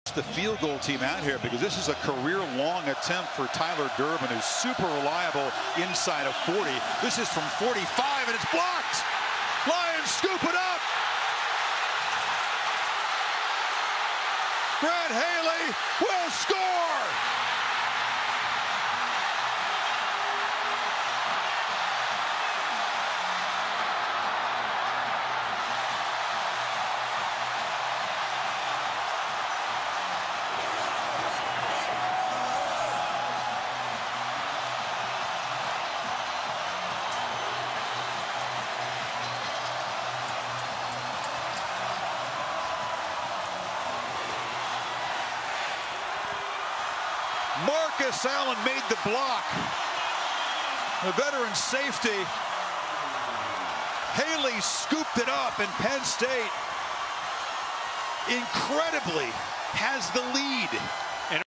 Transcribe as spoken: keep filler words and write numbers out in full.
The field goal team out here, because this is a career-long attempt for Tyler Durbin, who's super reliable inside of forty. This is from forty-five, and it's blocked. Lions scoop it up. Grant Haley will score. Marcus Allen made the block. The veteran safety. Haley scooped it up, and Penn State incredibly has the lead.